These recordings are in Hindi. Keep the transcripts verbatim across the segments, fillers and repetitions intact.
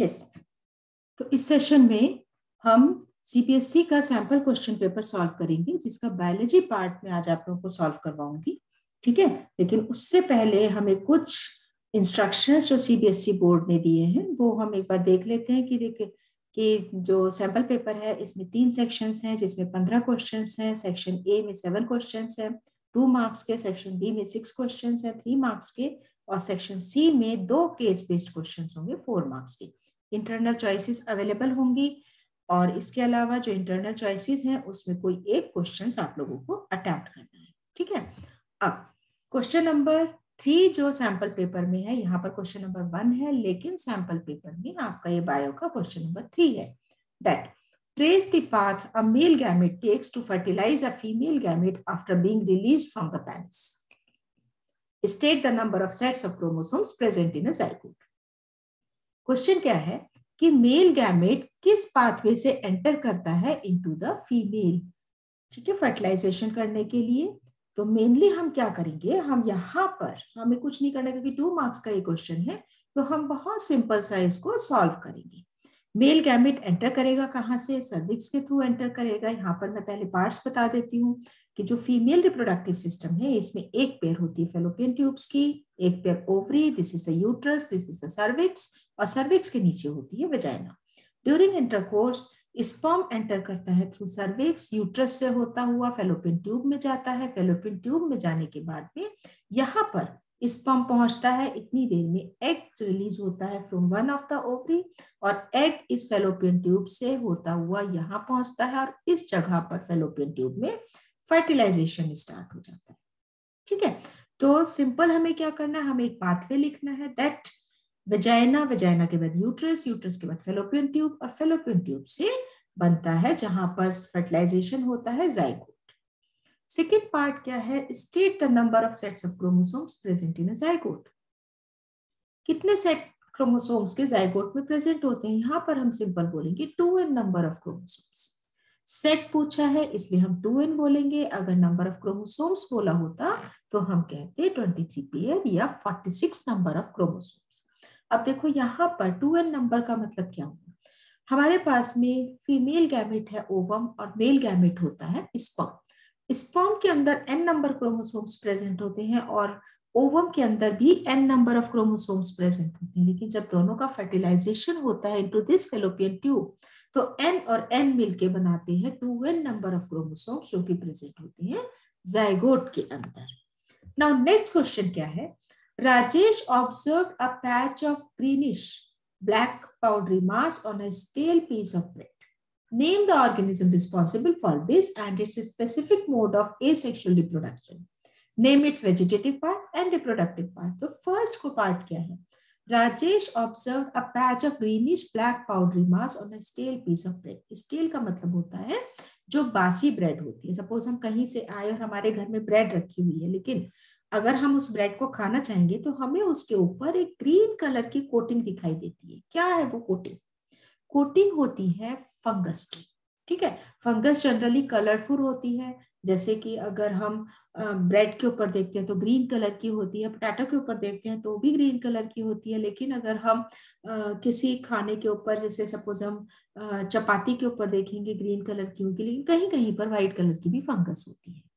यस, तो इस सेशन में हम सीबीएसई का सैंपल क्वेश्चन पेपर सॉल्व करेंगे, जिसका बायोलॉजी पार्ट में आज आप लोगों को सॉल्व करवाऊंगी, ठीक है। लेकिन उससे पहले हमें कुछ इंस्ट्रक्शंस जो सीबीएसई बोर्ड ने दिए हैं वो हम एक बार देख लेते हैं कि देखिए कि जो सैंपल पेपर है इसमें तीन सेक्शंस हैं, जिसमें पंद्रह क्वेश्चंस हैं। सेक्शन ए में सेवन क्वेश्चंस हैं, टू मार्क्स के। सेक्शन बी में सिक्स क्वेश्चंस हैं, थ्री मार्क्स के। और सेक्शन सी में दो केस बेस्ड क्वेश्चंस होंगे, फोर मार्क्स के। इंटरनल चॉइसेस अवेलेबल होंगी, और इसके अलावा जो इंटरनल चॉइसेस हैं उसमें कोई एक क्वेश्चन आप लोगों को अटेम्प्ट करना है, ठीक है। अब क्वेश्चन नंबर थ्री जो सैंपल पेपर में है, यहाँ पर क्वेश्चन नंबर वन है, लेकिन सैंपल पेपर में आपका ये बायो का क्वेश्चन नंबर थ्री है। That trace the path a male gamete takes to fertilize a female gamete after being released from the penis. State the number of sets of chromosomes present in a zygote. Question क्या है कि मेल गैमेट किस पाथवे से एंटर करता है इनटू द फीमेल, ठीक है, फर्टिलाइजेशन करने के लिए। तो मेनली हम क्या करेंगे, हम यहाँ पर हमें कुछ नहीं करना क्योंकि टू मार्क्स का ये क्वेश्चन है, तो हम बहुत सिंपल सा इसको सॉल्व करेंगे। मेल गैमेट एंटर करेगा कहाँ से, सर्विक्स के थ्रू एंटर करेगा। यहाँ पर मैं पहले पार्ट्स बता देती हूँ कि जो फीमेल रिप्रोडक्टिव सिस्टम है इसमें एक पेयर होती है फेलोपियन ट्यूब्स की, एक pair ovary, this is the uterus, this is the cervix, और सर्विक्स के नीचे होती है vagina. During intercourse sperm enter करता है थ्रू सर्विक्स, यूट्रस से होता हुआ फेलोपियन ट्यूब में जाता है। फेलोपियन ट्यूब में जाने के बाद में यहाँ पर स्पर्म पहुंचता है, इतनी देर में एग रिलीज होता है from one of the ovary, और एग इस फेलोपियन ट्यूब से होता हुआ यहाँ पहुंचता है, और इस जगह पर फेलोपियन ट्यूब में फर्टिलाइजेशन स्टार्ट हो जाता है, ठीक है। तो सिंपल हमें क्या करना है, हमें एक पाथवे लिखना है, दैट वेजाइना, वेजाइना के बाद यूट्रस, यूट्रस के बाद फेलोपियन ट्यूब, और फेलोपियन ट्यूब से बनता है जहां पर फर्टिलाइजेशन होता है ज़ाइगोट। सेकेंड पार्ट क्या है, state the number of sets of chromosomes present in a zygote. कितने सेट क्रोमोसोम्स के ज़ाइगोट में प्रेजेंट होते हैं, यहाँ पर हम सिंपल बोलेंगे two n number of chromosomes. Set पूछा है इसलिए हम टू एन बोलेंगे, अगर नंबर ऑफ क्रोमोसोम्स बोला होता तो हम कहते ट्वेंटी थ्री पेयर या forty six number of chromosomes. अब देखो यहाँ पर टू एन नंबर का मतलब क्या हुआ, हमारे पास में फीमेल गैमेट है ओवम, और मेल गैमेट होता है स्पर्म। स्पर्म के अंदर एन नंबर क्रोमोसोम्स प्रेजेंट होते हैं, और ओवम के अंदर भी n number of chromosomes present होते हैं। लेकिन जब दोनों का फर्टिलाइजेशन होता है इनटू दिस फेलोपियन ट्यूब, तो एन और एन मिलके बनाते हैं two n number of chromosomes जो कि प्रेजेंट होते हैं ज़ाइगोट के अंदर। नाउ नेक्स्ट क्वेश्चन क्या है, Rajesh observed a patch of greenish black powdery mass on a stale piece of bread. Name the organism responsible for this and its specific mode of asexual reproduction. Name its vegetative part and reproductive part. तो first को part क्या है, Rajesh observed a patch of greenish black powdery mass on a stale piece of bread. stale का मतलब होता है जो बासी ब्रेड होती है। सपोज हम कहीं से आए और हमारे घर में ब्रेड रखी हुई है, लेकिन अगर हम उस ब्रेड को खाना चाहेंगे तो हमें उसके ऊपर एक ग्रीन कलर की कोटिंग दिखाई देती है। क्या है वो कोटिंग? कोटिंग होती है फंगस की, ठीक है। फंगस जनरली कलरफुल होती है, जैसे कि अगर हम ब्रेड के ऊपर देखते हैं तो ग्रीन कलर की होती है, पोटैटो के ऊपर देखते हैं तो भी ग्रीन कलर की होती है। लेकिन अगर हम आ, किसी खाने के ऊपर, जैसे सपोज हम आ, चपाती के ऊपर देखेंगे ग्रीन कलर की होगी, लेकिन कहीं कहीं पर व्हाइट कलर की भी फंगस होती है।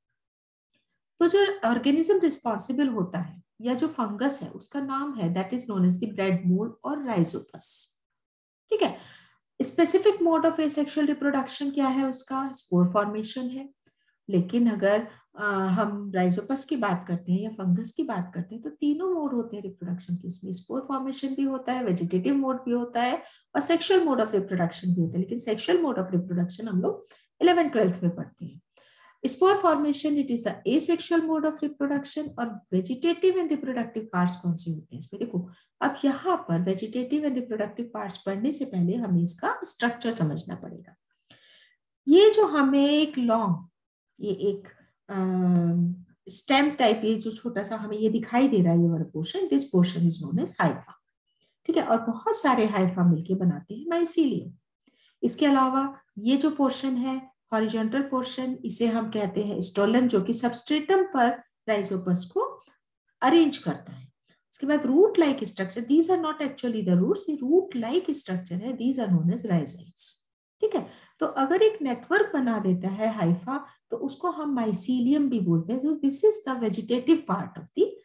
तो जो ऑर्गेनिज्म रिस्पॉन्सिबल होता है या जो फंगस है उसका नाम है that is known as the bread mould और राइजोपस, ठीक है। Specific mode of asexual reproduction क्या है उसका, स्पोर फॉर्मेशन है। लेकिन अगर आ, हम राइजोपस की बात करते हैं या फंगस की बात करते हैं तो तीनों मोड होते हैं रिप्रोडक्शन के, उसमें स्पोर फॉर्मेशन भी होता है, वेजिटेटिव मोड भी होता है, और सेक्सुअल मोड ऑफ रिप्रोडक्शन भी होता है। लेकिन सेक्सुअल मोड ऑफ रिप्रोडक्शन हम लोग इलेवन ट्वेल्थ में पढ़ते हैं। Spore formation it is the asexual mode of reproduction, और वेजिटेटिव एंड रिप्रोडक्टिव पार्ट्स कौन से होते हैं इसमें देखो। अब यहाँ पर वेजिटेटिव एंड रिप्रोडक्टिव पार्ट्स पढ़ने से पहले हमें इसका स्ट्रक्चर समझना पड़ेगा। ये जो हमें एक लॉन्ग, ये एक स्टेम टाइप, ये जो छोटा सा हमें ये दिखाई दे रहा है ये वाला portion, this portion is known as hypha, ठीक है। और बहुत सारे हाइफा मिलके बनाते हैं माइसीलियम। इसके अलावा ये जो पोर्शन है हॉरिजॉन्टल पोर्शन, इसे हम कहते हैं स्टोलन, जो कि सबस्ट्रेटम पर राइजोपस को अरेंज करता है। इसके बाद root like structure, these are not actually the roots, ये रूट लाइक स्ट्रक्चर है, these are known as rhizoids. ठीक है, तो अगर एक नेटवर्क बना देता है हाइफा तो उसको हम माइसीलियम भी बोलते हैं। तो this is the vegetative part of the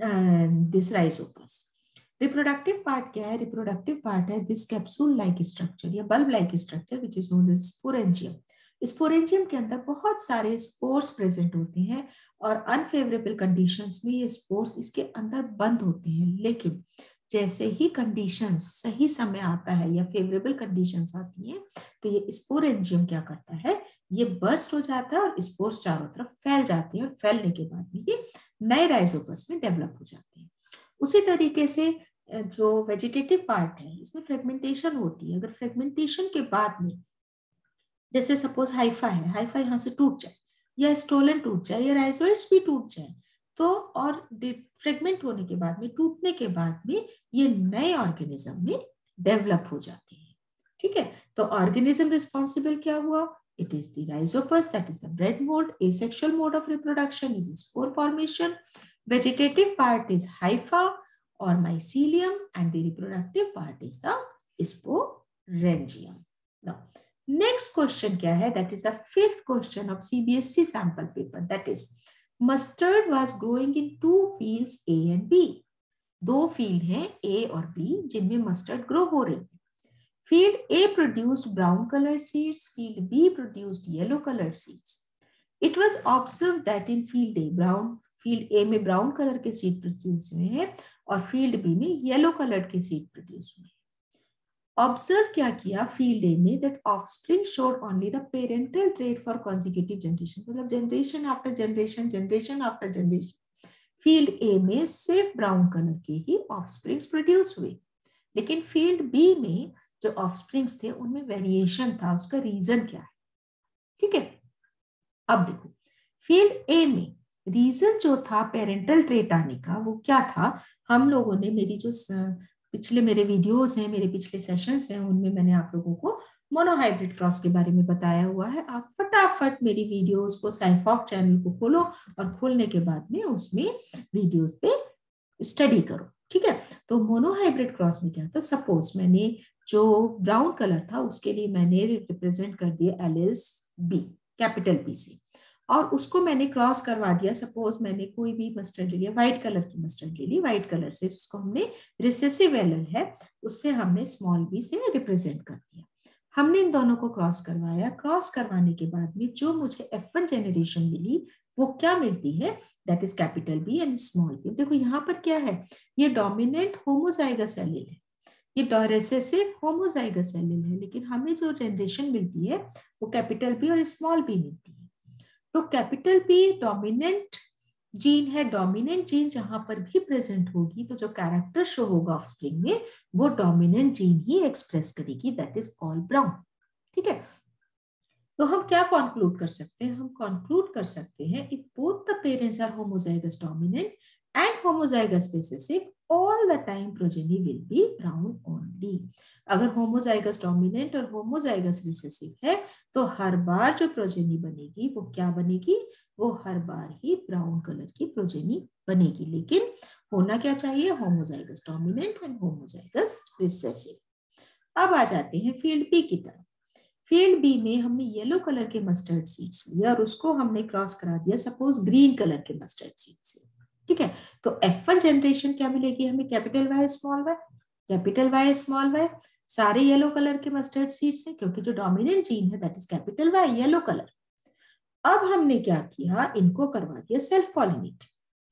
this Rhizopus. Reproductive part क्या है? रिप्रोडक्टिव पार्ट है दिस कैप्सूल लाइक स्ट्रक्चर या bulb like structure which is known as sporangium. Sporangium के अंदर बहुत सारे स्पोर्स प्रेजेंट होते हैं और अनफेवरेबल कंडीशंस में ये स्पोर्स इसके अंदर बंद होते हैं, लेकिन जैसे ही कंडीशंस सही समय आता है या फेवरेबल कंडीशंस आती हैं तो ये स्पोरेंजियम क्या करता है, ये बर्स्ट हो जाता है और स्पोर्स चारों तरफ फैल जाते हैं और फैलने के बाद में ये नए राइजोपस में डेवलप हो जाते हैं। उसी तरीके से जो वेजिटेटिव पार्ट है इसमें फ्रेगमेंटेशन होती है। अगर फ्रेगमेंटेशन के बाद में जैसे सपोज हाइफा है, हाइफा यहाँ से टूट जाए या स्टोलन टूट जाए या राइजोइड्स भी टूट जाए तो और फ्रेगमेंट होने के बाद में, टूटने के बाद में ये नए ऑर्गेनिज्म में डेवलप हो जाते हैं। ठीक है, तो ऑर्गेनिज्म रिस्पॉन्सिबल क्या हुआ? It is the Rhizopus, that is the bread mould. Asexual mode of reproduction is spore formation. Vegetative part is hypha और mycelium and the reproductive part is the sporangium. Now, next question क्या है? That is the fifth question of C B S E sample paper. That is, mustard was growing in two fields A and B. दो फील्ड हैं A और B जिनमें मस्टर्ड ग्रो हो रही है। Field A produced brown colored seeds. Field B produced yellow colored seeds. It was observed that in field A brown field A में ब्राउन कलर के सीड प्रोड्यूस हुए हैं और फील्ड बी में येलो कलर के सीड प्रोड्यूस हुए हैं। ऑब्जर्व क्या किया फील्ड ए में? That offspring showed only the parental trait for consecutive generation, मतलब generation after generation generation after generation field A में सिर्फ ब्राउन कलर के ही ऑफस्प्रिंग्स प्रोड्यूस हुए, लेकिन फील्ड बी में जो ऑफस्प्रिंग्स थे उनमें वेरिएशन था। उसका रीजन क्या है? ठीक है, अब देखो फील्ड ए में रीजन जो था पेरेंटल ट्रेट आने का वो क्या था? हम लोगों ने, मेरी जो पिछले मेरे वीडियोस हैं, मेरे पिछले सेशंस हैं, उनमें मैंने आप लोगों को मोनोहाइब्रिड क्रॉस के बारे में बताया हुआ है। आप फटाफट मेरी वीडियोस को साइफॉक चैनल को खोलो और खोलने के बाद में उसमें वीडियोस पे स्टडी करो। ठीक है, तो मोनोहाइब्रिड क्रॉस में क्या था? सपोज मैंने जो ब्राउन कलर था उसके लिए मैंने रिप्रेजेंट कर दिया एलिस बी कैपिटल बी से और उसको मैंने क्रॉस करवा दिया। सपोज मैंने कोई भी मस्टर्ड ले लिया, व्हाइट कलर की मस्टर्ड ले ली, व्हाइट कलर से जिसको हमने रिसेसिव एलल है उससे हमने स्मॉल बी से रिप्रेजेंट कर दिया। हमने इन दोनों को क्रॉस करवाया। क्रॉस करवाने के बाद में जो मुझे एफ वन जेनरेशन मिली वो क्या मिलती है? That is capital B and small B. देखो यहाँ पर क्या है, ये डोमिनेंट होमोजाइगस एलील है, ये रिसेसिव होमोजाइगस एलील है, लेकिन हमें जो जनरेशन मिलती है वो कैपिटल बी और स्मॉल बी मिलती है। तो कैपिटल बी डोमिनेंट जीन है, डोमिनेंट जीन जहां पर भी प्रेजेंट होगी तो जो कैरेक्टर शो होगा ऑफस्प्रिंग में वो डोमिनेंट जीन ही एक्सप्रेस करेगी, दैट इज कॉल्ड ब्राउन। ठीक है, तो हम क्या कंक्लूड कर सकते हैं? हम कंक्लूड कर सकते हैं if both the parents are homozygous dominant and homozygous recessive all the time progeny will be brown only. अगर होमोजाइगस डोमिनेंट और होमोजाइगस रिसेसिव है तो हर बार जो प्रोजेनी बनेगी वो क्या बनेगी? वो हर बार ही ब्राउन कलर की प्रोजेनी बनेगी, लेकिन होना क्या चाहिए? Homozygous dominant and homozygous recessive. अब आ जाते हैं फील्ड बी की तरफ। फील्ड बी में हमने येलो कलर के मस्टर्ड सीड्स लिए और उसको हमने क्रॉस करा दिया सपोज ग्रीन कलर के मस्टर्ड सीड से। ठीक है, तो एफ वन जनरेशन क्या मिलेगी हमें? Capital Y small Y, capital Y small Y, सारे येलो कलर के मस्टर्ड सीड्स हैं क्योंकि जो डोमिनेंट जीन है that is capital Y, yellow colour. अब हमने क्या किया? इनको करवा दिया सेल्फ पॉलिनेट।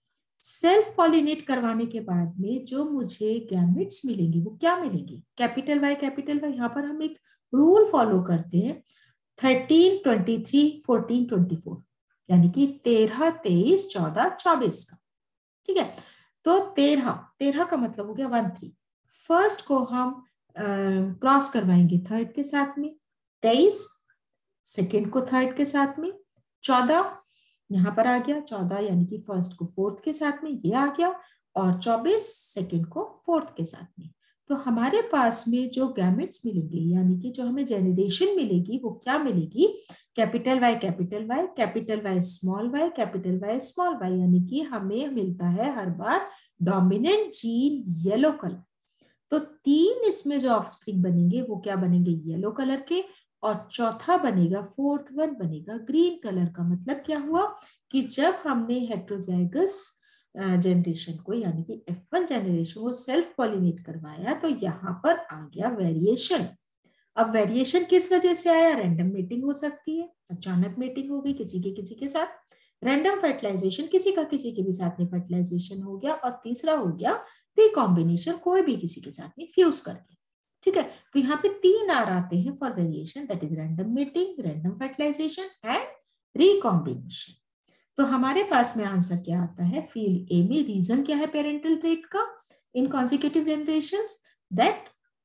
सेल्फ पॉलिनेट करवाने के बाद में जो मुझे गैमेट्स मिलेंगी वो क्या मिलेंगी? Capital Y capital Y. यहाँ पर हम एक रूल फॉलो करते हैं thirteen twenty three fourteen twenty four, यानी कि तेरह तेईस चौदह चौबीस का। ठीक है, तो तेरह तेरह का मतलब हो गया वन थ्री। फर्स्ट को हम क्रॉस करवाएंगे थर्ड के साथ में, तेईस सेकेंड को थर्ड के साथ में, चौदह यहाँ पर आ गया, चौदह यानी कि फर्स्ट को फोर्थ के साथ में ये आ गया, और चौबीस सेकेंड को फोर्थ के साथ में। तो हमारे पास में जो गैमेट्स मिलेंगे यानी कि जो हमें जेनरेशन मिलेगी वो क्या मिलेगी, capital Y capital Y, capital Y small Y, capital Y small Y, यानी कि हमें मिलता है हर बार डोमिनेंट जीन येलो कलर। तो तीन इसमें जो ऑफस्प्रिंग बनेंगे वो क्या बनेंगे, येलो कलर के, और चौथा बनेगा, फोर्थ वन बनेगा ग्रीन कलर का। मतलब क्या हुआ कि जब हमने हेट्रोजाइगस जनरेशन को यानी कि एफ वन जनरेशन को सेल्फ पॉलिनेट करवाया तो यहाँ पर आ गया वेरिएशन। अब वेरिएशन किस वजह से आया, रैंडम मेटिंग हो सकती है, अचानक मेटिंग हो गई किसी के किसी के साथ, रैंडम फर्टिलाइजेशन, किसी का किसी के भी साथ में फर्टिलाइजेशन हो गया, और तीसरा हो गया रिकॉम्बिनेशन, कोई भी किसी के साथ में फ्यूज करके। ठीक है, तो यहाँ पे तीन आर आते हैं for variation, that is random mating, random fertilization and recombination. तो हमारे पास में आंसर क्या आता है, फील्ड ए में रीजन क्या है पेरेंटल ट्रेट का in consecutive generations, that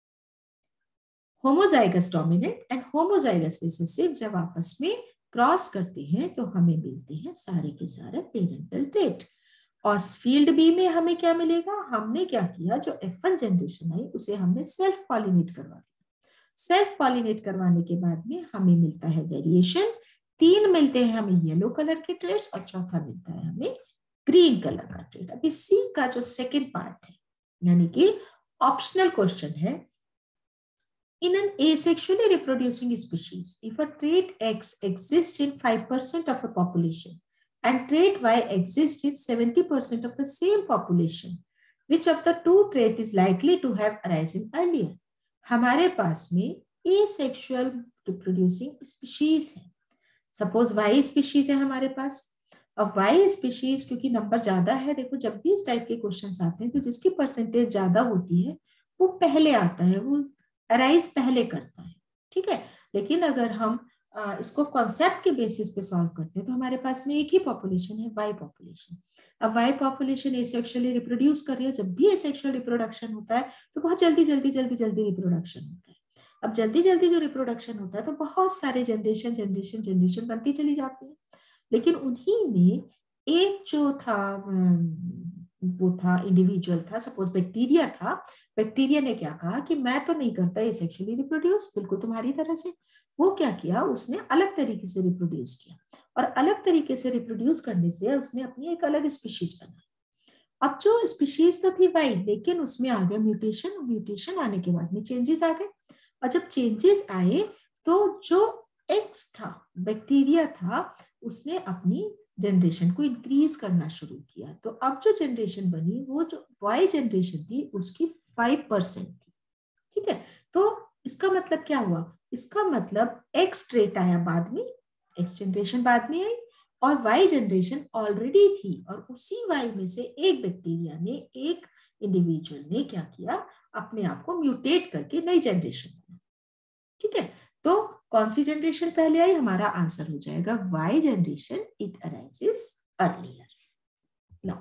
homozygous dominant and homozygous recessive जब आपस में क्रॉस करते हैं तो हमें मिलते हैं सारे के सारे पेरेंटल ट्रेट। और फील्ड बी में हमें क्या मिलेगा, हमने क्या किया, जो एफ वन जनरेशन आई उसे हमने सेल्फ पॉलिनेट करवा दिया। सेल्फ पॉलिनेट करवाने के बाद में हमें मिलता है वेरिएशन, तीन मिलते हैं हमें येलो कलर के ट्रेड्स और चौथा मिलता है हमें ग्रीन कलर का ट्रेड। अभी सी का जो सेकेंड पार्ट है यानी कि ऑप्शनल क्वेश्चन है, in an asexually reproducing species, if a trait X exists in five percent of a population and trait Y exists in seventy percent of the same population, which of the two trait is likely to have arisen earlier? हमारे पास में asexual reproducing species है, सपोज Y स्पीशीज है हमारे पास। अब Y स्पीशीज क्योंकि नंबर ज्यादा है, देखो जब भी इस टाइप के क्वेश्चंस आते हैं तो जिसकी परसेंटेज ज्यादा होती है वो पहले आता है, वो अराइज पहले करता है। ठीक है, लेकिन अगर हम आ, इसको कॉन्सेप्ट के बेसिस पे सॉल्व करते हैं तो हमारे पास में एक ही पॉपुलेशन है, वाई पॉपुलेशन। अब वाई पॉपुलेशन एसेक्सुअली रिप्रोड्यूस कर रही है, जब भी एसेक्सुअल रिप्रोडक्शन होता है तो बहुत जल्दी जल्दी जल्दी जल्दी रिप्रोडक्शन होता है। अब जल्दी जल्दी जो रिप्रोडक्शन होता है तो बहुत सारे जनरेशन जनरेशन जनरेशन बनती चली जाती है, लेकिन उन्हीं में एक जो था वो था इंडिविजुअल था, सपोज बैक्टीरिया था, बैक्टीरिया ने क्या कहा कि मैं तो नहीं करता ये सेक्सुअली रिप्रोड्यूस, बिल्कुल तुम्हारी तरह से। वो क्या किया, उसने अलग तरीके से रिप्रोड्यूस किया, और अलग तरीके से रिप्रोड्यूस करने से उसने अपनी एक अलग स्पीशीज बनाई। अब जो स्पीशीज तो थी वाई, लेकिन उसमें आ गया म्यूटेशन, म्यूटेशन आने के बाद में चेंजेस आ गए, और जब चेंजेस आए तो जो एक्स था, बैक्टीरिया था, उसने अपनी जनरेशन को इंक्रीज करना शुरू किया। तो अब जो जनरेशन बनी वो जो वाई जनरेशन थी उसकी फाइव परसेंट थी। ठीक है, तो इसका मतलब क्या हुआ, इसका मतलब एक्स ट्रेट आया बाद में, एक्स जनरेशन बाद में आई, और वाई जनरेशन ऑलरेडी थी, और उसी वाई में से एक बैक्टीरिया ने, एक इंडिविजुअल ने क्या किया, अपने आप को म्यूटेट करके नई जनरेशन बनाई। ठीक है, तो कौन सी जनरेशन पहले आई, हमारा आंसर हो जाएगा Y generation, it arises earlier. Now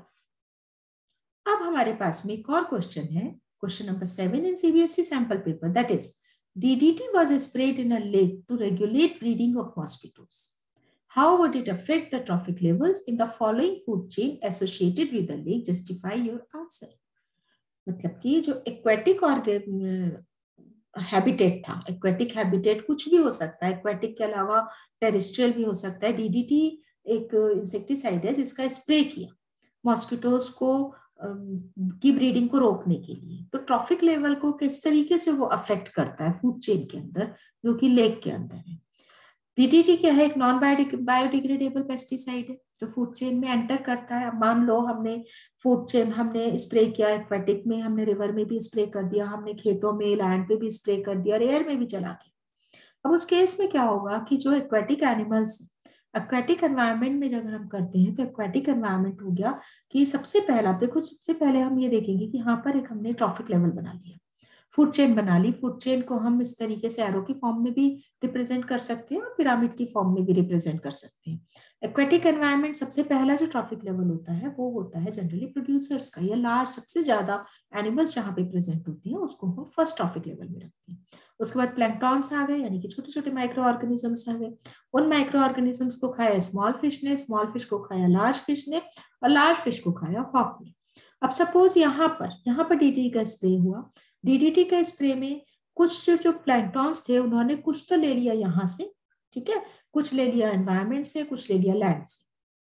अब हमारे पास में एक और क्वेश्चन है, question number seven in CBSE sample paper, that is DDT was spread in a lake to regulate breeding of mosquitoes, how would it affect the trophic levels in the following food chain associated with the lake, justify your answer. मतलब कि जो एक्वेटिक ऑर्गेन हैबिटेट था, एक्वेटिक हैबिटेट कुछ भी हो सकता है, एक्वेटिक के अलावा टेरेस्ट्रियल भी हो सकता है। डीडीटी एक इंसेक्टिसाइड है जिसका स्प्रे किया मॉस्किटोज को की ब्रीडिंग को रोकने के लिए, तो ट्रॉफिक लेवल को किस तरीके से वो अफेक्ट करता है फूड चेन के अंदर, जो कि लेक के अंदर है। डीडीटी क्या है, एक नॉन बायोडिग्रेडेबल पेस्टिसाइड है, तो फूड चेन में एंटर करता है। मान लो हमने फूड चेन हमने स्प्रे किया, एक्वेटिक में हमने, रिवर में भी स्प्रे कर दिया, हमने खेतों में लैंड पे भी स्प्रे कर दिया, और एयर में भी चला गया। अब उस केस में क्या होगा कि जो एक्वेटिक एनिमल्स, एक्वेटिक एनवायरनमेंट में अगर हम करते हैं तो एक्वेटिक एनवायरनमेंट हो गया कि सबसे पहला देखो, सबसे पहले हम ये देखेंगे कि यहाँ पर एक हमने ट्रॉफिक लेवल बना लिया, फूड चेन बना ली। फूड चेन को हम इस तरीके से एरो की फॉर्म में भी रिप्रेजेंट कर सकते हैं और पिरामिड की फॉर्म में भी रिप्रेजेंट कर सकते हैं। एक्वेटिक एनवायरनमेंट सबसे पहला जो ट्रॉफिक लेवल होता है वो होता है जनरली प्रोड्यूसर्स का, या लार्ज सबसे ज्यादा एनिमल्स जहाँ पे प्रेजेंट होती हैं उसको हम फर्स्ट ट्रॉफिक लेवल में रखते हैं। उसके बाद प्लैंक्टॉन्स आ गए, यानी कि छोटे छोटे माइक्रो ऑर्गेनिजम्स आ गए। उन माइक्रो ऑर्गेनिजम्स को खाया स्मॉल फिश ने, स्मॉल फिश को खाया लार्ज फिश ने, और लार्ज फिश को खाया हॉक ने। अब सपोज यहाँ पर यहाँ पर डीडीटी का स्प्रे हुआ, डीडीटी का स्प्रे में कुछ जो प्लैंक्टॉन्स थे उन्होंने कुछ तो ले लिया यहाँ से, ठीक है, कुछ ले लिया एनवायरमेंट से, कुछ ले लिया लैंड से।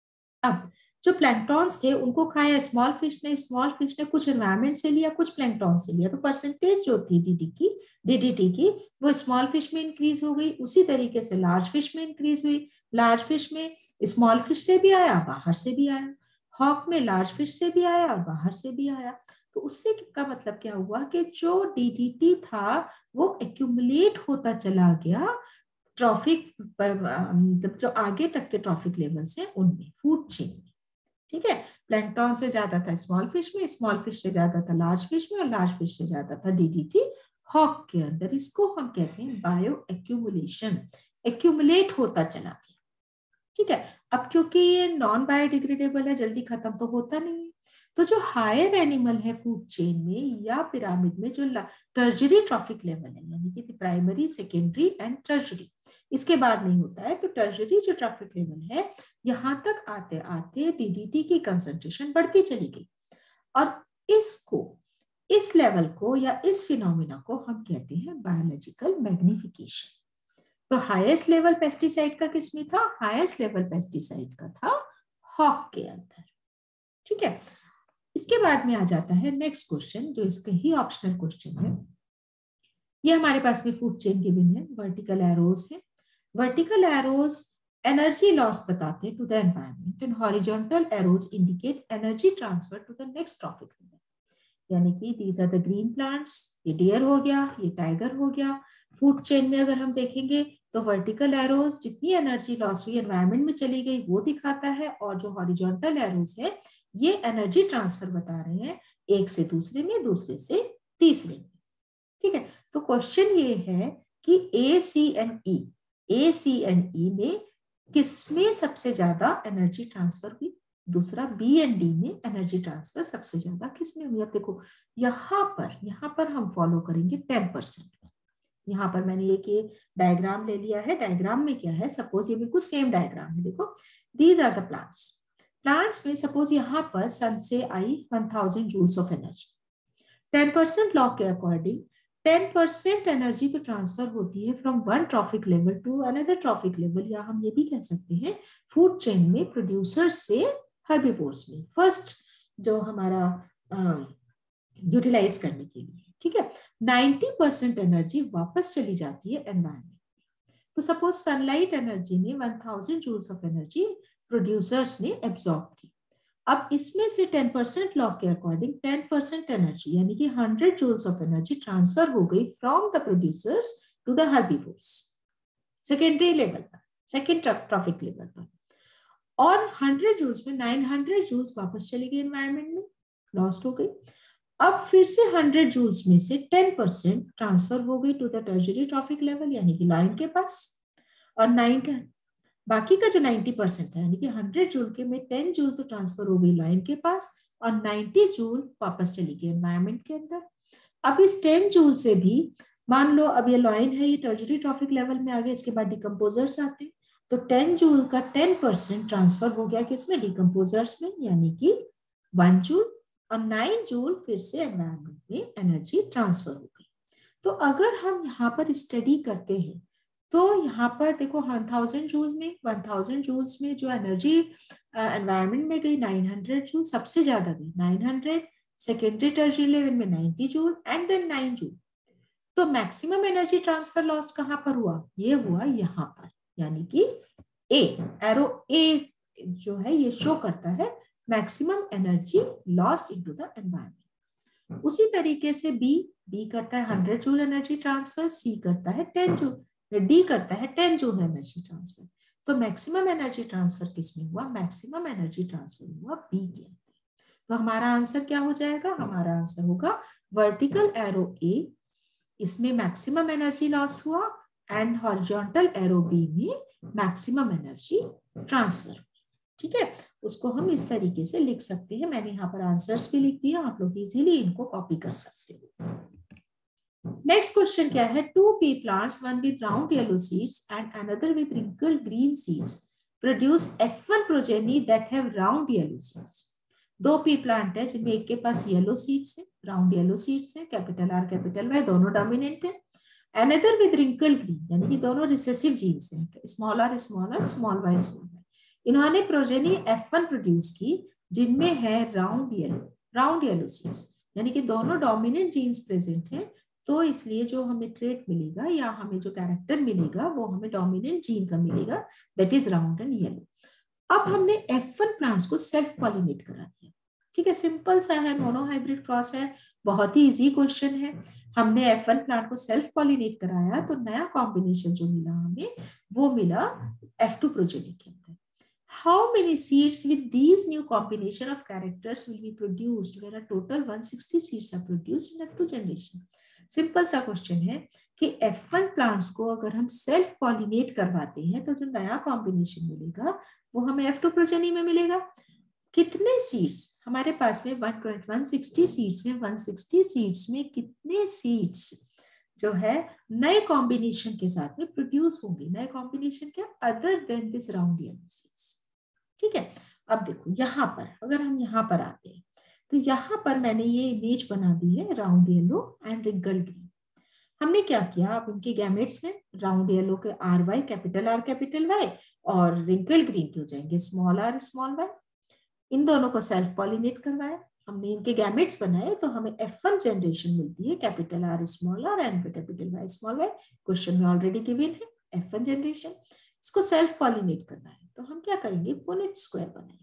अब जो प्लैंक्टॉन्स थे उनको खाया स्मॉल फिश ने, स्मॉल फिश ने कुछ एनवायरमेंट से लिया, कुछ प्लैंक्टॉन से लिया, तो परसेंटेज जो थी डीडी की डीडीटी की वो स्मॉल फिश में इंक्रीज हो गई। उसी तरीके से लार्ज फिश में इंक्रीज हुई, लार्ज फिश में स्मॉल फिश से भी आया, बाहर से भी आया, हॉक में लार्ज फिश से भी आया, बाहर से भी आया। तो उससे का मतलब क्या हुआ कि जो डीडीटी था वो एक्यूमुलेट होता चला गया ट्रॉफिक, मतलब जो आगे तक के ट्रॉफिक लेवल्स हैं उनमें, फूड चेन में, ठीक है। प्लैंक्टॉन से ज्यादा था स्मॉल फिश में, स्मॉल फिश से ज्यादा था लार्ज फिश में, और लार्ज फिश से ज्यादा था डीडीटी हॉक के अंदर। इसको हम कहते हैं बायो एक्यूमुलेशन, एक्यूमुलेट होता चला गया, ठीक है। अब क्योंकि ये नॉन बायोडिग्रेडेबल है, जल्दी खत्म तो होता नहीं है, तो जो हायर एनिमल है फूड चेन में या पिरामिड में, जो टर्जरी ट्रॉफिक लेवल है, यानी कि प्राइमरी, सेकेंडरी एंड टर्जरी, इसके बाद नहीं होता है, तो टर्जरी जो ट्रॉफिक लेवल है यहां तक आते आते डीडीटी की कंसंट्रेशन बढ़ती चली गई, और इसको, इस लेवल को या इस फिनोमिना को हम कहते हैं बायोलॉजिकल मैग्निफिकेशन। तो हाईएस्ट लेवल पेस्टिसाइड का किसमें था? हाईएस्ट लेवल पेस्टिसाइड का था हॉक के अंदर, ठीक है। इसके बाद में आ जाता है नेक्स्ट क्वेश्चन, जो इसके ही ऑप्शनल क्वेश्चन है। ये हमारे पास में फूड चेन गिवन है, वर्टिकल एरोज है। वर्टिकल एरोज एनर्जी लॉस बताते हैं to the environment, and horizontal arrows indicate energy transfer to the next trophic level. यानी कि these are the green plants, ये डियर हो गया, ये टाइगर हो गया। फूड चेन में अगर हम देखेंगे तो वर्टिकल एरोज जितनी एनर्जी लॉस हुई एनवायरनमेंट में चली गई वो दिखाता है, और जो हॉरिजॉन्टल एरोज है ये एनर्जी ट्रांसफर बता रहे हैं, एक से दूसरे में, दूसरे से तीसरे में, ठीक है। तो क्वेश्चन ये है कि ए सी and E, A C and ई में किसमें सबसे ज्यादा एनर्जी ट्रांसफर हुई? दूसरा बी एंड डी में एनर्जी ट्रांसफर सबसे ज्यादा किसमें हुई? अब देखो यहां पर, यहां पर हम फॉलो करेंगे टेन परसेंट। यहाँ पर मैंने एक ये डायग्राम ले लिया है। डायग्राम में क्या है, सपोज ये बिल्कुल सेम डायग्राम है, देखो these are the plants. Plants में सपोज यहाँ पर सन से आई one thousand joules of energy, ten percent law के अकॉर्डिंग टेन परसेंट एनर्जी तो ट्रांसफर होती है from one trophic level to another trophic level, या हम ये भी कह सकते हैं फूड चेन में प्रोड्यूसर्स से हर्बीवोर्स में, फर्स्ट जो हमारा यूटिलाइज करने के लिए, ठीक है। नाइंटी परसेंट एनर्जी वापस चली जाती है एनवायरनमेंट। तो सपोज सनलाइट एनर्जी ने one thousand joules of energy producers ने एब्जॉर्ब की। अब इसमें से टेन परसेंट लॉ के अकॉर्डिंग टेन परसेंट एनर्जी यानी कि hundred joules of energy transfer हो गई from the producers to the herbivores, secondary level पर, सेकेंड ट्रॉफिक लेवल पर, और हंड्रेड जूल्स में नाइन हंड्रेड जूल्स वापस चली गई एनवायरनमेंट में, लॉस्ट हो गई। अब फिर से हंड्रेड जूल्स में से टेन परसेंट ट्रांसफर हो गई to the tertiary trophic level यानी कि लाइन के पास, और नाइनटी बाकी का जो नाइंटी परसेंट था यानी कि हंड्रेड जूल के में टेन जूल तो ट्रांसफर हो गई लाइन के पास, और नाइंटी जूल वापस चली गई एनवायरनमेंट के अंदर। अब इस टेन जूल से भी मान लो अब ये लाइन है, ये टर्शरी ट्रॉफिक लेवल में आ गया, इसके बाद डिकम्पोजर्स आते हैं, तो टेन जूल का टेन परसेंट ट्रांसफर हो गया किसमें? डिकम्पोजर्स में, यानी कि वन जूल, और नाइन जूल फिर से एनवायरनमेंट में एनर्जी ट्रांसफर हो गई। तो अगर हम यहाँ पर स्टडी करते हैं तो यहाँ पर देखो वन थाउजेंड जूल में, वन थाउजेंड जूल्स में जो एनर्जी एनवायरनमेंट में गई नाइन हंड्रेड जूल, सबसे ज्यादा गई nine hundred, secondary tertiary level में ninety joule and then nine joule. तो मैक्सिमम एनर्जी ट्रांसफर लॉस कहाँ पर हुआ? ये हुआ यहाँ पर, यानी कि ए, एरो ए जो है ये शो करता है maximum energy lost into the environment. उसी तरीके से बी, बी करता है hundred joule energy transfer, C करता है टेन जूल, डी करता है टेन जूल एनर्जी ट्रांसफर। तो मैक्सिमम एनर्जी ट्रांसफर किसमें हुआ? मैक्सिमम एनर्जी ट्रांसफर हुआ बी के अंदर। तो हमारा आंसर क्या हो जाएगा? हमारा आंसर होगा वर्टिकल एरो ए, इसमें मैक्सिमम एनर्जी लॉस्ट हुआ, एंड हॉरिजॉन्टल एरो बी में मैक्सिमम एनर्जी ट्रांसफर, ठीक है। उसको हम इस तरीके से लिख सकते हैं। मैंने यहाँ पर आंसर्स भी लिख दिया, आप लोग इजीली इनको कॉपी कर सकते हो। नेक्स्ट क्वेश्चन क्या है? Two pea plants, one with round yellow seeds and another with wrinkled green seeds produce F one progeny that have round yellow seeds. दो पी प्लांट है जिनमें एक के पास येलो सीड्स है, राउंड येलो सीड्स हैं, कैपिटल आर कैपिटल वाई दोनों डोमिनेंट है। अनदर विद रिंकल ग्रीन, यानी कि दोनों रिसेसिव जीन्स हैं, small R small R small Y small Y. इन्होंने प्रोजेनी एफ वन प्रोड्यूस की जिनमें है round yellow round yellow seeds, यानी कि दोनों डोमिनेंट जीन्स प्रेजेंट है, तो इसलिए जो हमें ट्रेट मिलेगा या हमें जो कैरेक्टर मिलेगा वो हमें डोमिनेंट जीन का मिलेगा, that is round and yellow. अब हमने एफ वन प्लांट्स को सेल्फ पॉलिनेट करा दिया, ठीक है, सिंपल सा है, मोनो हाइब्रिड क्रॉस है, बहुत ही इजी क्वेश्चन है। हमने एफ वन प्लांट को सेल्फ पॉलिनेट कराया तो नया कॉम्बिनेशन जो मिला हमें वो मिला एफ टू प्रोजेनी के अंदर। How many seeds with these new combination of characters will be produced where a total one hundred sixty seeds are produced in F two generation? Simple सा क्वेश्चन है कि एफ वन प्लांट्स को अगर हम सेल्फ पॉलिनेट करवाते हैं तो जो नया कॉम्बिनेशन मिलेगा वो हमें एफ टू प्रोजेनी में मिलेगा। कितने सीड्स हमारे पास में one hundred sixty सीड्स हैं, one hundred sixty सीड्स में कितने सीड्स जो है नए कॉम्बिनेशन के साथ में प्रोड्यूस होंगे। नए कॉम्बिनेशन क्या, other than this round yellow seeds, ठीक है। अब देखो यहाँ पर अगर हम यहाँ पर आते हैं तो यहाँ पर मैंने ये इमेज बना दी है round yellow and wrinkle green. हमने क्या किया, अब उनके गैमेट्स हैं, राउंड येलो के R Y capital R capital Y और रिंकल ग्रीन के हो जाएंगे स्मॉल आर स्मॉल वाई। इन दोनों को सेल्फ पॉलिनेट करवाया, हमने इनके गैमेट्स बनाए तो हमें एफ वन जनरेशन मिलती है, capital R small R and capital Y small Y. Question में ऑलरेडी गिवन है एफ वन जनरेशन। इसको सेल्फ पॉलिनेट करना है तो हम क्या करेंगे, पुनेट स्क्वायर बनाएंगे।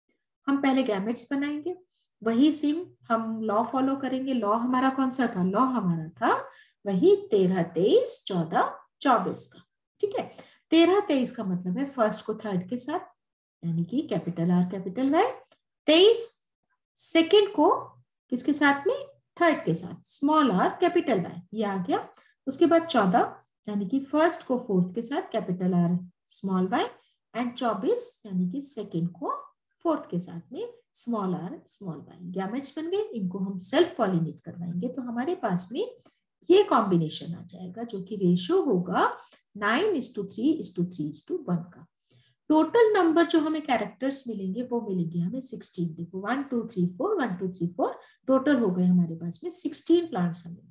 हम पहले गैमेट्स बनाएंगे, वही सेम हम लॉ फॉलो करेंगे। लॉ हमारा कौन सा था, लॉ हमारा था वही तेरह तेईस चौदह चौबीस का, ठीक है। तेरह तेईस का मतलब है फर्स्ट को थर्ड के साथ, यानी कि कैपिटल आर कैपिटल वाई। तेईस सेकेंड को किसके साथ में, थर्ड के साथ, स्मॉल आर कैपिटल वाई, ये आ गया। उसके बाद चौदह यानी कि फर्स्ट को फोर्थ के साथ capital R small Y and चौबीस यानी कि सेकेंड को फोर्थ के साथ में small R small Y. Gametes बन गए, इनको हम सेल्फ पॉलिनेट करवाएंगे तो हमारे पास में ये कॉम्बिनेशन आ जाएगा जो कि रेशियो होगा nine is to three is to three is to one का। टोटल नंबर जो हमें कैरेक्टर्स मिलेंगे वो मिलेंगे हमें सिक्सटीन। देखो one two three four one two three four total हो गए हमारे पास में सिक्सटीन प्लांट्स हमें मिले,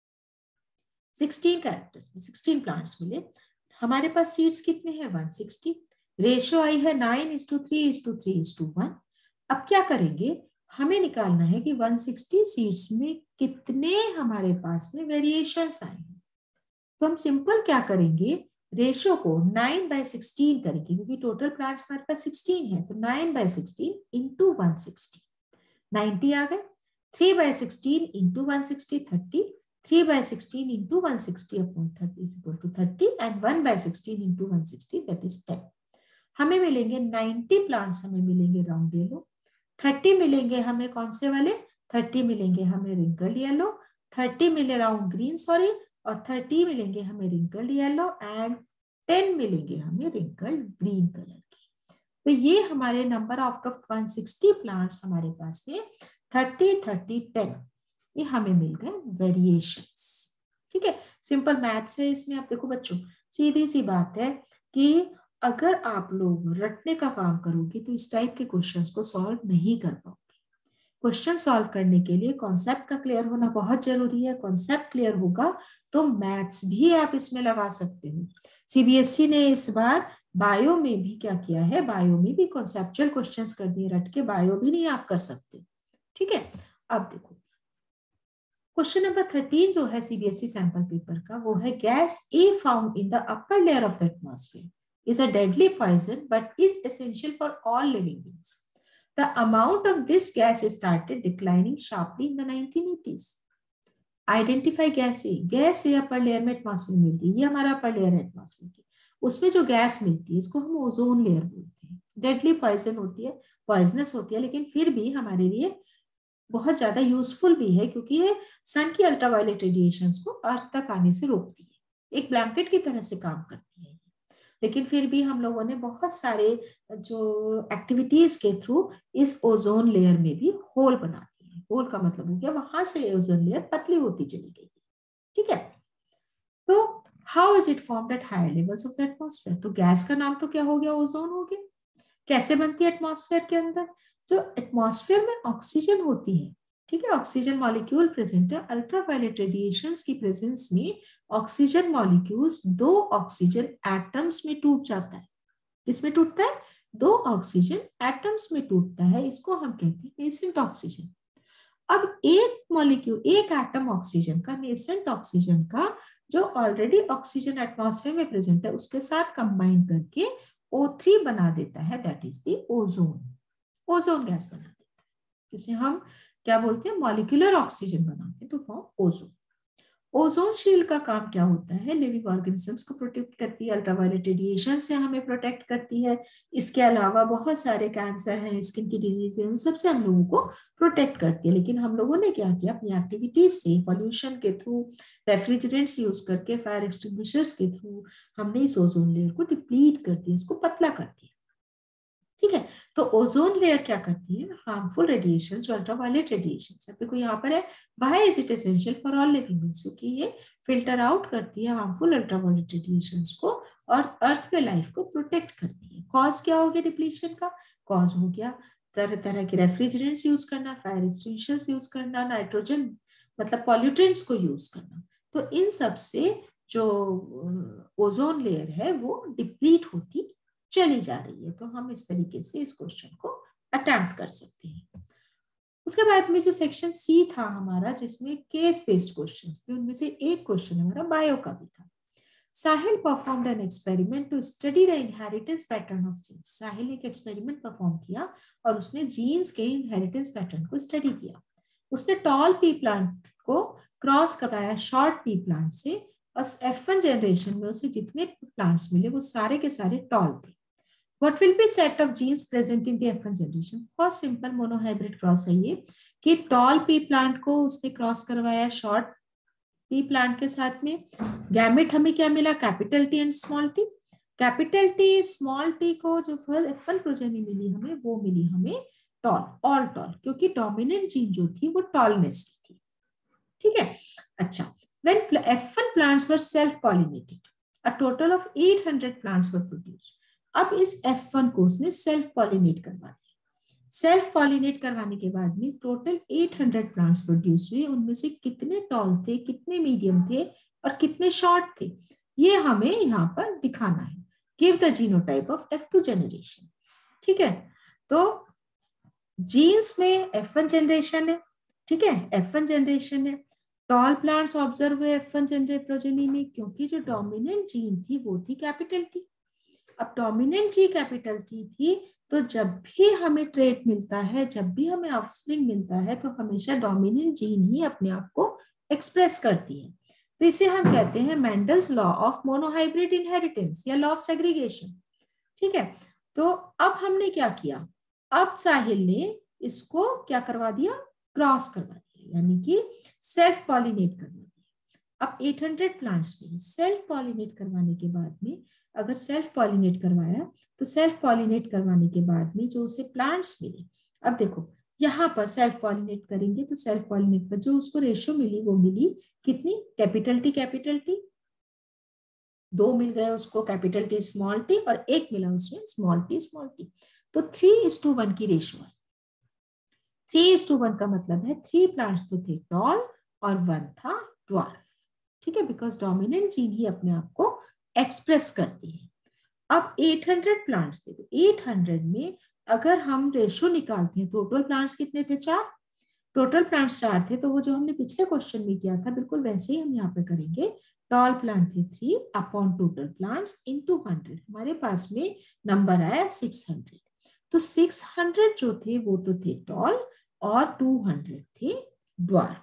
सिक्सटीन कैरेक्टर्स में सिक्सटीन प्लांट्स मिले। हमारे पास सीड्स कितने हैं, वन सिक्सटी। रेशियो आई है nine is to three is to three is to one. अब क्या करेंगे, हमें निकालना है कि वन सिक्सटी सीड्स में कितने हमारे पास में वेरिएशंस आए हैं। तो हम सिंपल क्या करेंगे, रेशियो को नाइन बाय सिक्सटीन करेंगे क्योंकि टोटल प्लांट्स हमारे पास सिक्सटीन है, तो nine by sixteen into one sixty, ninety आ गए। Three by sixteen into one sixty thirty, three by sixteen into one sixty upon thirty is equal to thirty and one by sixteen into one sixty that is ten. हमें मिलेंगे नाइन्टी प्लांट्स, हमें मिलेंगे राउंड येलो, थर्टी मिलेंगे हमें कौन से वाले, थर्टी मिलेंगे हमें रिंकल्ड येलो, थर्टी मिले राउंड ग्रीन सॉरी, और थर्टी मिलेंगे हमें रिंकल्ड येलो एंड टेन मिलेंगे हमें रिंकल्ड ग्रीन कलर की। तो ये हमारे number out of one sixty plants हमारे पास में थर्टी थर्टी टेन ये हमें मिल गए वेरिएशंस, ठीक है। सिंपल मैथ्स है इसमें। आप देखो बच्चों, सीधी सी बात है कि अगर आप लोग रटने का काम करोगे तो इस टाइप के क्वेश्चंस को सॉल्व नहीं कर पाओगे। क्वेश्चन सॉल्व करने के लिए कॉन्सेप्ट का क्लियर होना बहुत जरूरी है। कॉन्सेप्ट क्लियर होगा तो मैथ्स भी आप इसमें लगा सकते हो। सीबीएसई ने इस बार बायो में भी क्या किया है, बायो में भी कॉन्सेप्चुअल क्वेश्चंस कर दिए, रट के बायो भी नहीं आप कर सकते, ठीक है। अब देखो क्वेश्चन नंबर थर्टीन जो है सीबीएसई सैंपल पेपर का, वो है gas A found in the upper layer of the atmosphere is a deadly poison but is essential for all living beings. The amount of this gas started declining sharply in the nineteen eighties. Identify gas A. Gas A upper layer में एटमॉस्फेयर मिलती है, ये हमारा अपर लेयर है एटमॉस्फेयर की, उसमें जो गैस मिलती है इसको हम ओजोन लेयर बोलते हैं। डेडली पॉइजन होती है, पॉइजनस होती है, लेकिन फिर भी हमारे लिए बहुत ज्यादा यूजफुल भी है क्योंकि ये सन की अल्ट्रावायलेट रेडिएशंस को अर्थ तक आने से रोकती है, एक ब्लैंकेट की तरह से काम करती है। लेकिन फिर भी हम लोगों ने बहुत सारे जो एक्टिविटीज के थ्रू इस ओजोन लेयर में भी होल बना दिए हैं। होल का मतलब हो गया वहां से ओजोन लेयर पतली होती चली गई, ठीक है। तो how is it formed at higher levels of the atmosphere, तो गैस का नाम तो क्या हो गया, ओजोन हो गया। कैसे बनती है एटमॉस्फेयर के अंदर, जो एटमॉस्फेयर में ऑक्सीजन होती है, ठीक है, ऑक्सीजन मॉलिक्यूल प्रेजेंट है। अल्ट्रावायलेट रेडिएशंस की प्रेजेंस में ऑक्सीजन मॉलिक्यूल्स दो ऑक्सीजन एटम्स में टूट जाता है। किसमें टूटता है? दो ऑक्सीजन एटम्स में टूटता है। इसको हम कहते हैं नेसेंट ऑक्सीजन। अब एक मॉलिक्यूल, एक एटम ऑक्सीजन का, नेसेंट ऑक्सीजन का, जो ऑलरेडी ऑक्सीजन एटमॉस्फेयर में प्रेजेंट है, उसके साथ कंबाइन करके O थ्री बना देता है, that is the ozone. Ozone gas बना देता है, जिसे हम क्या बोलते हैं? मॉलिक्यूलर ऑक्सीजन बनाते हैं to form ozone. Ozone shield का काम क्या होता है? लिविंग ऑर्गेनिजम्स को प्रोटेक्ट करती है, अल्ट्रावायलेट रेडिएशन से हमें प्रोटेक्ट करती है। इसके अलावा बहुत सारे कैंसर हैं, स्किन की डिजीज है, उन सबसे हम लोगों को प्रोटेक्ट करती है। लेकिन हम लोगों ने क्या किया? अपनी एक्टिविटीज से, पॉल्यूशन के थ्रू, रेफ्रिजरेंट्स यूज करके, फायर एक्सटिंग्विशर्स के थ्रू हमने इस ओजोन लेयर को डिप्लीट कर दिया, इसको पतला कर दिया। ठीक है, तो ओजोन लेयर क्या करती है? हार्मफुल रेडिएशन, जो अल्ट्रावायलेट रेडिएशन, देखो यहाँ पर है, why is it essential for all living beings? क्योंकि ये फिल्टर आउट करती है हार्मफुल अल्ट्रावायलेट रेडिएशंस को और अर्थ पे लाइफ को प्रोटेक्ट करती है। कॉज क्या हो गया डिप्लीशन का? कॉज हो गया तरह तरह के रेफ्रिजरेंट्स यूज करना, फायर एक्सटिंग्विशर्स यूज करना, नाइट्रोजन मतलब पॉल्यूटेंट्स को यूज करना। तो इन सब से जो ओजोन लेयर है वो डिप्लीट होती चली जा रही है। तो हम इस तरीके से इस क्वेश्चन को अटेम्प्ट कर सकते हैं। उसके बाद में जो सेक्शन सी था हमारा, जिसमें केस बेस्ड क्वेश्चंस थे, उनमें से एक क्वेश्चन हमारा बायो का भी था। Sahil performed an experiment to study the inheritance pattern of genes. Sahil ने एक एक्सपेरिमेंट परफॉर्म किया और उसने जीन्स के इनहेरिटेंस पैटर्न को स्टडी किया। उसने टॉल पी प्लांट को क्रॉस कराया शॉर्ट पी प्लांट से, और एफ वन जनरेशन में उसे जितने प्लांट्स मिले वो सारे के सारे टॉल थे। What will be set of genes present in the F one generation? बहुत सिंपल मोनोहाइब्रिड क्रॉस है ये, कि टॉल पी प्लांट को उसने क्रॉस करवाया शॉर्ट पी प्लांट के साथ में। गैमेट हमें क्या मिला? Capital T and small T. Capital T small T को जो फर्स्ट एफ वन प्रोजेनी मिली हमें, वो मिली हमें टॉल, ऑल टॉल, क्योंकि डोमिनेंट जीन जो थी वो टॉलनेस की थी। ठीक है, अच्छा, when F one plants were self pollinated, a total of eight hundred plants were produced. अब इस एफ वन को उसने सेल्फ पॉलिनेट करवा दिया। सेल्फ पॉलिनेट करवाने के बाद में टोटल आठ सौ प्लांट्स प्रोड्यूस हुए। उनमें से कितने टॉल थे, कितने मीडियम थे और कितने शॉर्ट थे, ये हमें यहाँ पर दिखाना है। Give the genotype of F two generation. ठीक है, तो जीन्स में एफ वन जनरेशन है। ठीक है, एफ वन जनरेशन है। टॉल प्लांट्स ऑब्जर्व हुए एफ वन जनरेट प्रोजेनी में, क्योंकि जो डोमिनेंट जीन थी वो थी कैपिटल टी। अब डोमिनेंट जी कैपिटल टी थी, तो जब भी हमें ट्रेट मिलता है, जब भी हमें ऑफस्प्रिंग मिलता है, तो हमेशा डोमिनेंट जीन ही अपने आप को एक्सप्रेस करती है। तो इसे हम कहते हैं Mendel's law of monohybrid inheritance या लॉ ऑफ सेग्रीगेशन। ठीक है, तो अब हमने क्या किया? अब साहिल ने इसको क्या करवा दिया? क्रॉस करवा दिया, यानी कि सेल्फ पॉलिनेट करवा दिया। अब आठ सौ प्लांट्स में सेल्फ पॉलिनेट करवाने के बाद में, अगर सेल्फ पॉलिनेट करवाया तो सेल्फ पॉलिनेट करवाने के बाद में जो उसे प्लांट्स मिले, अब देखो यहाँ पर सेल्फ पॉलिनेट करेंगे तो सेल्फ पॉलिनेट पर जो उसको रेशियो मिली वो मिली कितनी? कैपिटल टी कैपिटल टी, दो मिल गए उसको कैपिटल टी स्मॉल टी, और एक मिला उसमें स्मॉल टी स्मॉल टी। तो थ्री इज टू वन की रेशियो है। थ्री इज टू वन का मतलब है थ्री प्लांट्स तो थे टॉल और वन था ड्वार्फ। ठीक है, बिकॉज डोमिनेंट जीन ही अपने आप को एक्सप्रेस करती है। अब आठ सौ प्लांट्स थे, तो आठ सौ में अगर हम रेशियो निकालते हैं, टोटल प्लांट्स कितने थे? चार। टोटल प्लांट्स चार थे, तो वो जो हमने पिछले क्वेश्चन में किया था बिल्कुल वैसे ही हम यहाँ पे करेंगे। टॉल प्लांट थे three upon total plants into hundred, हमारे पास में नंबर आया सिक्स हंड्रेड। तो सिक्स हंड्रेड जो थे वो तो थे टॉल और टू हंड्रेड थे ड्वार्फ।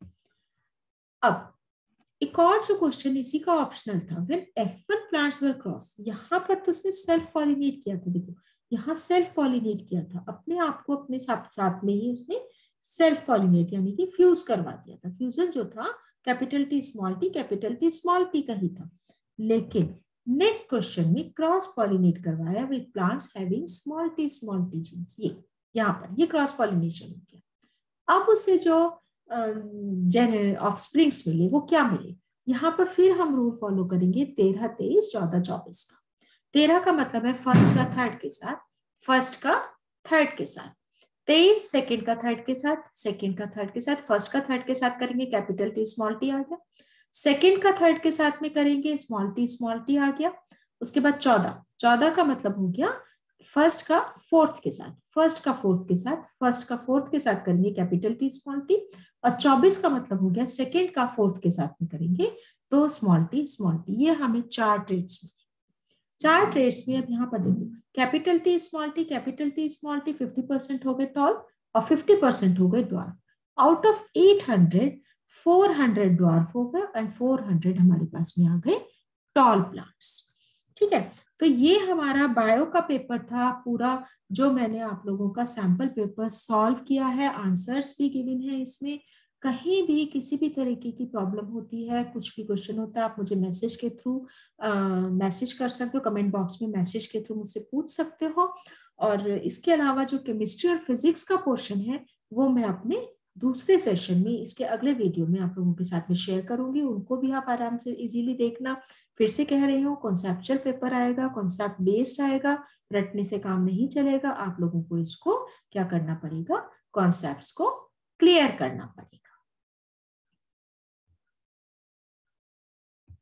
अब एक और जो क्वेश्चन इसी का ऑप्शनल था, when F one plants were cross, यहाँ पर तो उसने सेल्फ पॉलिनेट किया था। देखो यहाँ सेल्फ पॉलिनेट किया था, अपने आप को अपने साथ साथ में ही उसने सेल्फ पॉलिनेट यानी कि फ्यूज करवा दिया था। फ्यूजन जो था capital T small T capital T small T का ही था। लेकिन नेक्स्ट क्वेश्चन में क्रॉस पॉलिनेट करवाया with plants having small T small T genes. ये यहाँ पर ये क्रॉस पॉलिनेशन हो गया। अब उसे जो ऑफ स्प्रिंग्स मिले वो क्या मिले? यहाँ पर फिर हम रूल फॉलो करेंगे तेरह तेईस चौदह चौबीस का। तेरह का मतलब है फर्स्ट का थर्ड के साथ, फर्स्ट का थर्ड के साथ। तेईस सेकंड का थर्ड के साथ, सेकंड का थर्ड के साथ, फर्स्ट का थर्ड के साथ करेंगे कैपिटल टी स्मॉल टी आ गया, सेकंड का थर्ड के साथ में करेंगे स्मॉल टी स्मॉल टी आ गया। उसके बाद चौदह, चौदह का मतलब हो गया फर्स्ट का फोर्थ के साथ, फर्स्ट का फोर्थ के साथ, फर्स्ट का फोर्थ के साथ करेंगे कैपिटल टी स्मॉल टी। और चौबीस का मतलब हो गया सेकंड का फोर्थ के साथ में करेंगे तो स्मॉल टी स्मॉल टी। ये हमें चार ट्रेड्स में, चार ट्रेड्स में अब यहाँ पर देखो capital T small T, capital T small T fifty percent हो गए टॉल और फिफ्टी परसेंट हो गए dwarf. Out of eight hundred four hundred dwarf हो गए एंड फोर हंड्रेड हमारे पास में आ गए टॉल प्लांट्स। ठीक है, तो ये हमारा बायो का पेपर था पूरा, जो मैंने आप लोगों का सैंपल पेपर सॉल्व किया है, आंसर्स भी गिवन है इसमें। कहीं भी किसी भी तरीके की प्रॉब्लम होती है, कुछ भी क्वेश्चन होता है, आप मुझे मैसेज के थ्रू मैसेज कर सकते हो, कमेंट बॉक्स में मैसेज के थ्रू मुझसे पूछ सकते हो। और इसके अलावा जो केमिस्ट्री और फिजिक्स का पोर्शन है वो मैं अपने दूसरे सेशन में, इसके अगले वीडियो में आप लोगों के साथ में शेयर करूंगी, उनको भी आप आराम से इजीली देखना। फिर से कह रही हूँ कॉन्सेप्चुअल पेपर आएगा, कॉन्सेप्ट बेस्ड आएगा, रटने से काम नहीं चलेगा, आप लोगों को इसको क्या करना पड़ेगा, कॉन्सेप्ट्स को क्लियर करना पड़ेगा।